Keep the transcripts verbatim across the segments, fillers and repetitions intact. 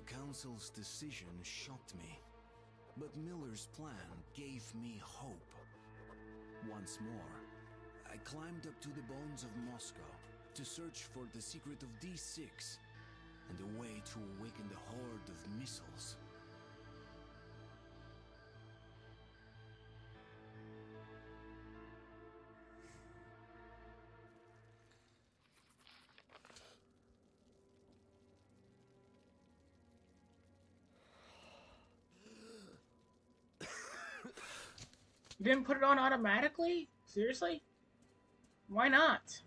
Council's decision shocked me, but Miller's plan gave me hope. Once more, I climbed up to the bones of Moscow to search for the secret of D six and a way to awaken the horde of missiles. You didn't put it on automatically? Seriously? Why not?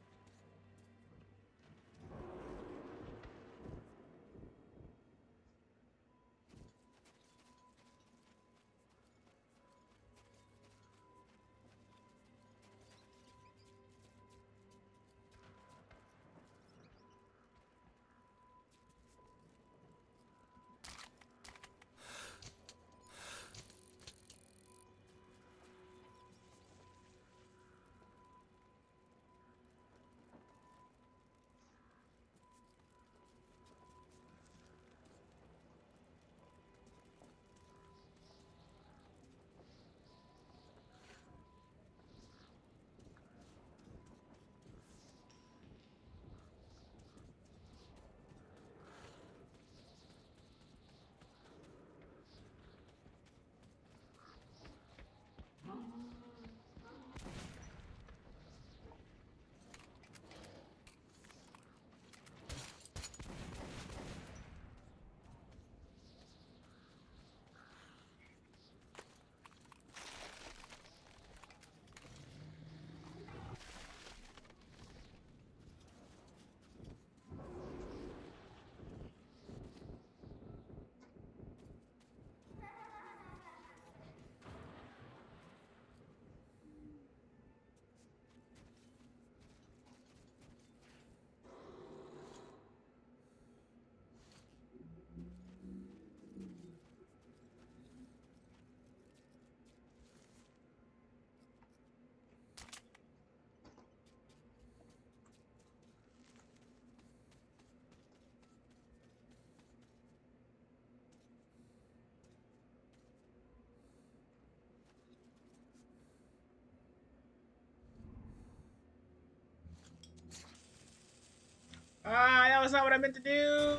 Ah, that was not what I meant to do!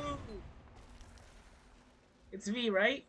It's V, right?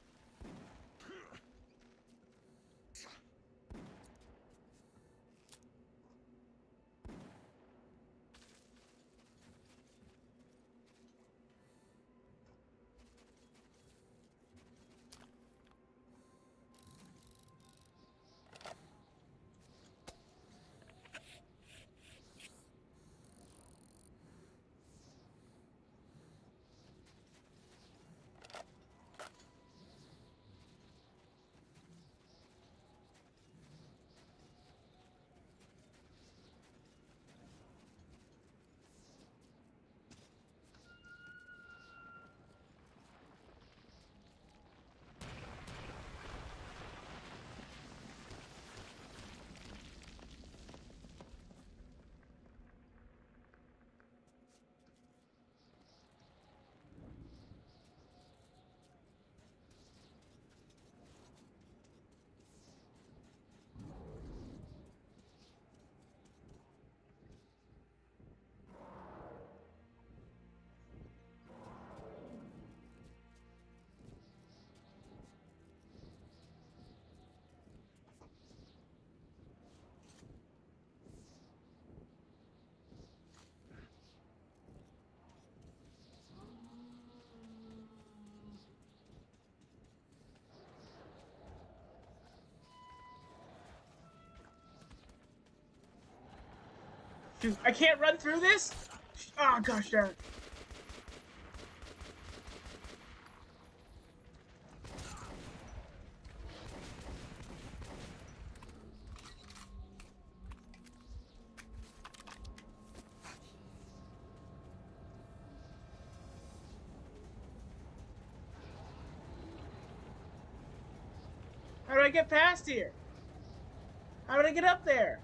Dude, I can't run through this? Oh, gosh darn it. How do I get past here? How did I get up there?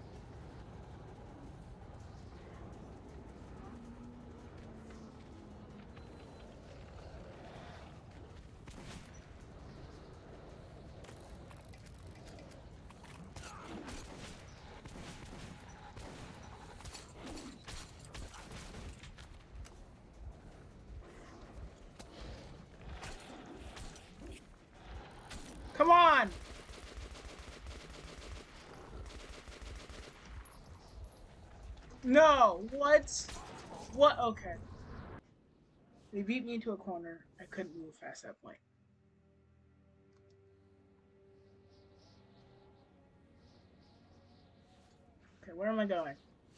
No, what? What? Okay. They beat me into a corner. I couldn't move fast at that point. Okay, where am I going?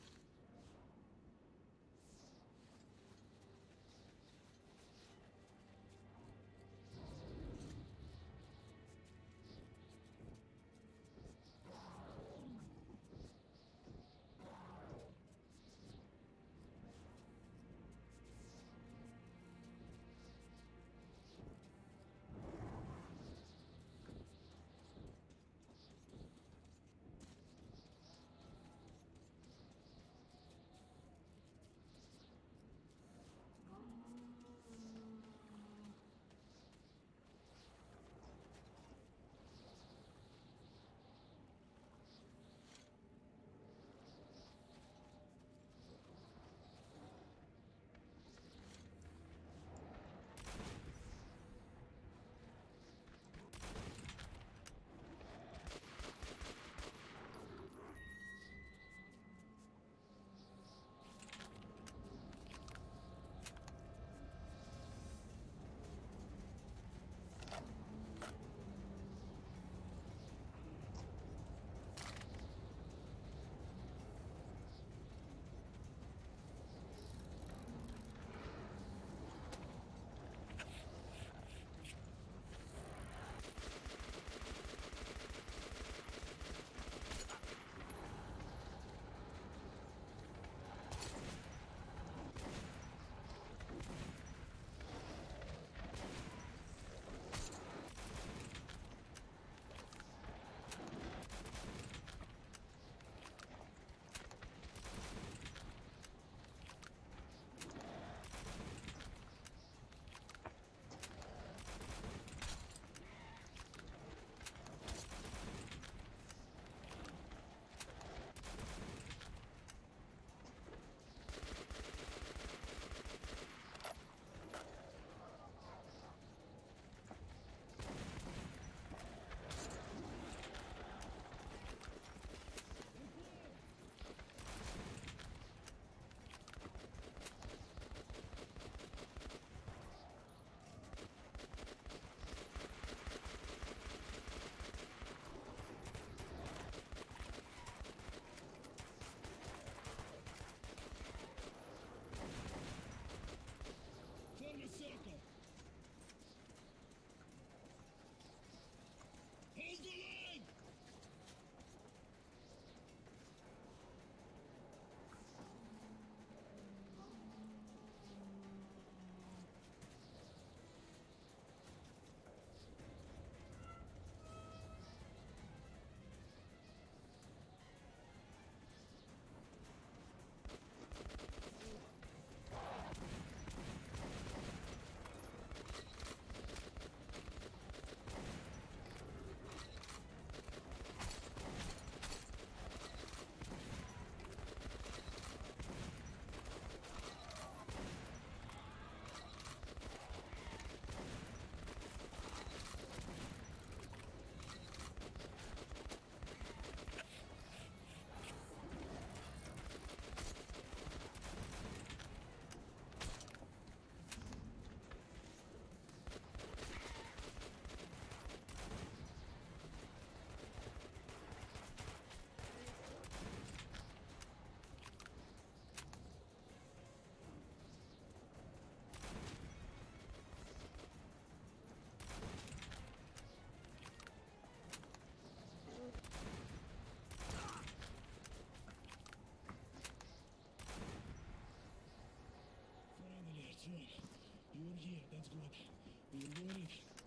You're here, that's good. We're going.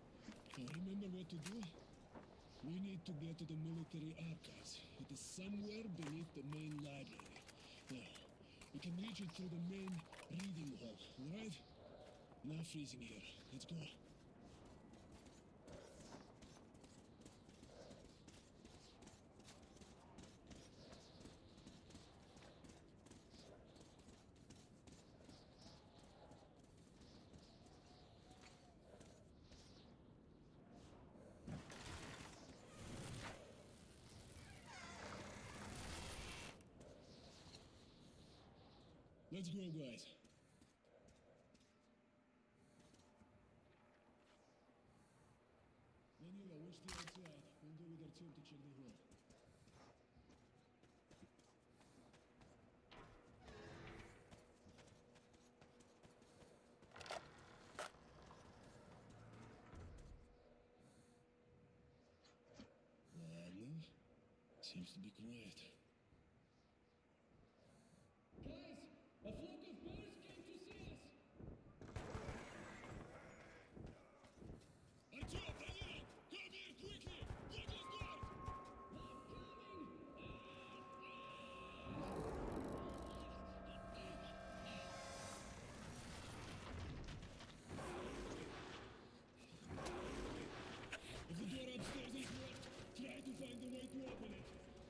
Now remember what to do? We need to get to the military archives. It is somewhere beneath the main library. Now, we can reach it through the main reading hall, alright? Now freezing here. Let's go. Let's go, guys. Manila, we're still outside. We'll go with our team to check the hole. Well, seems to be quiet. Guys, a flock of bears came to see us. Artyom, Daniel, come here quickly! Look us north! I'm coming! If the door upstairs is locked, try to find a way to open it.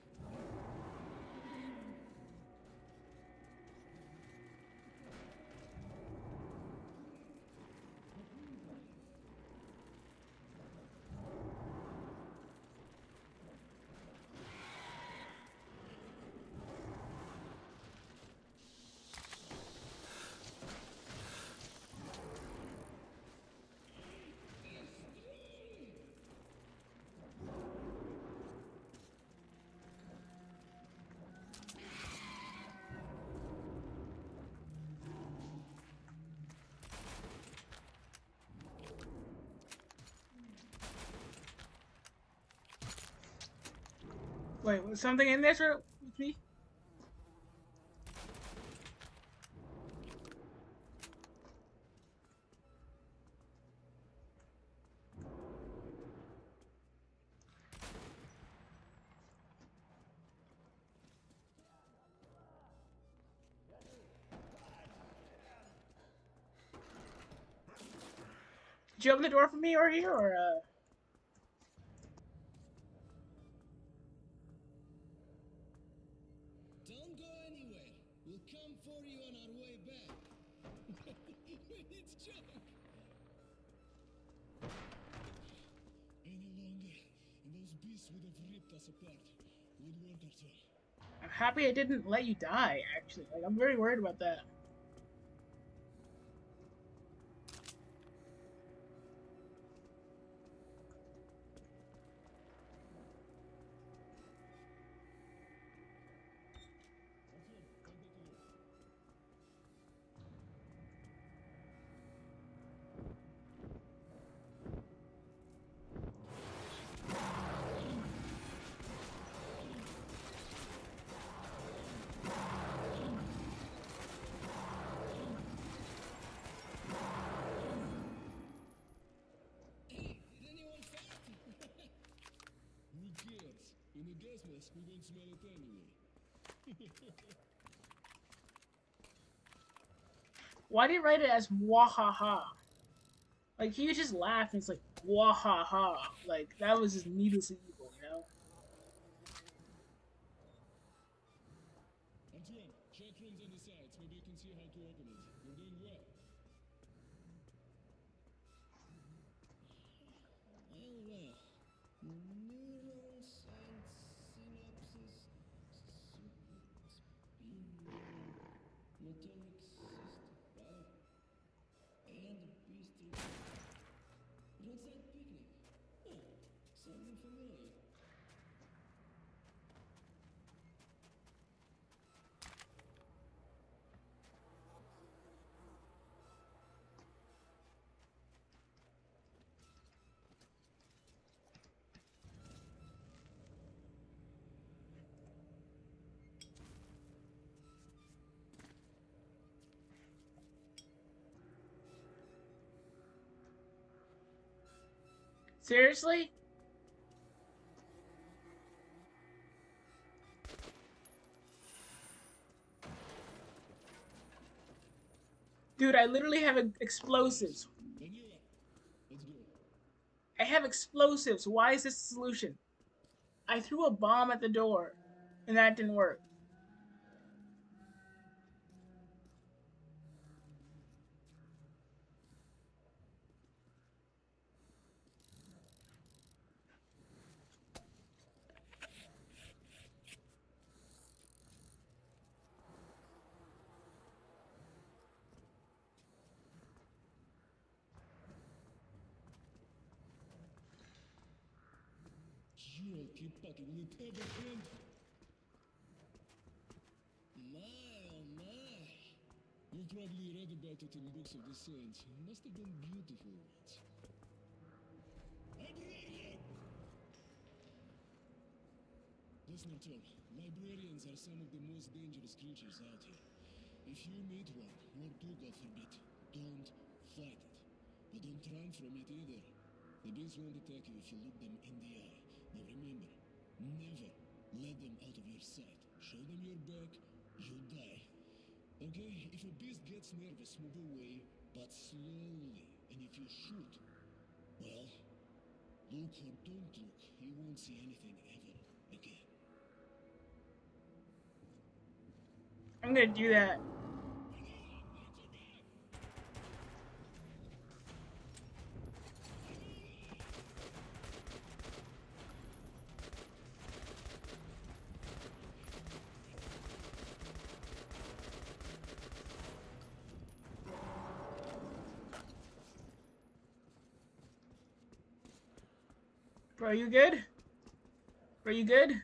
Wait, was something in this room with me? Did you open the door for me or here, or uh? Don't go anywhere. We'll come for you on our way back. It's joke. Any longer, and those beasts would have ripped us apart. Good work, Artyom. I'm happy I didn't let you die. Actually, like I'm very worried about that. Hey, did anyone fart? Who cares? In a gas mask, we won't smell it anyway. Why did he write it as wahaha? Like he would just laugh and it's like wahaha. Like that was just needlessly evil, you know? Artyom, check rooms on the sides. Maybe you can see how to open it. You're doing well. Well, well. Neurons and synapses, spinal, motoric system, right? And the beast is roadside picnic. Huh, something familiar. Seriously? Dude, I literally have e- explosives. Manila, let's go. I have explosives. Why is this the solution? I threw a bomb at the door, and that didn't work. sure I'll keep packing. Will it ever end? My, oh my. You've probably read about it in books of the saints. It must have been beautiful ones. Librarian! Listen, Tom. Librarians are some of the most dangerous creatures out here. If you meet one, or two, God forbid, don't fight it. But don't run from it either. The beast won't attack you if you look them in the eye. Now remember, never let them out of your sight. Show them your back, you die. Okay, if a beast gets nervous, move away, but slowly. And if you shoot, well, look or don't look, you won't see anything ever again. I'm gonna do that. Bro, you good? Bro, you good?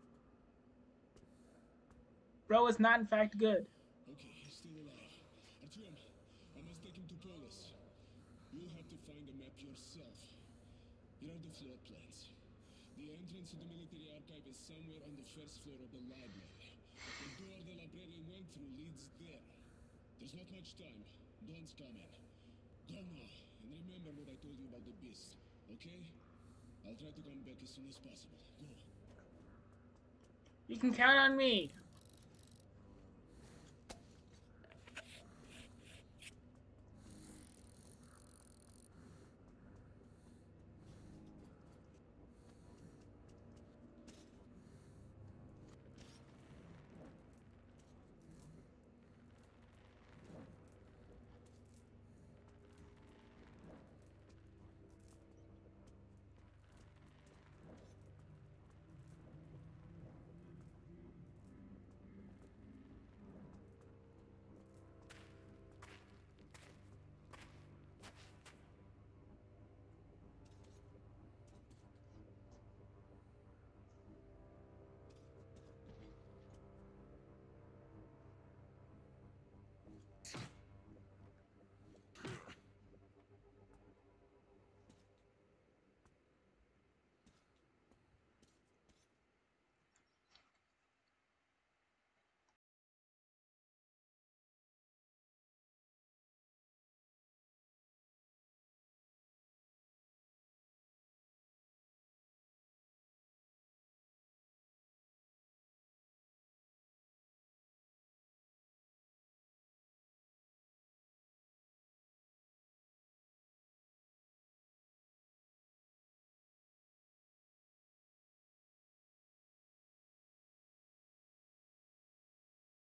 Bro is not in fact good. Okay, he's still alive. Artyom, I must take him to Polis. You'll have to find the map yourself. Here are the floor plans. The entrance to the military archive is somewhere on the first floor of the library. The door the librarian went through leads there. There's not much time. Dawn's coming. Go now, and remember what I told you about the beast, okay? I'll try to come back as soon as possible. Go. You can count on me.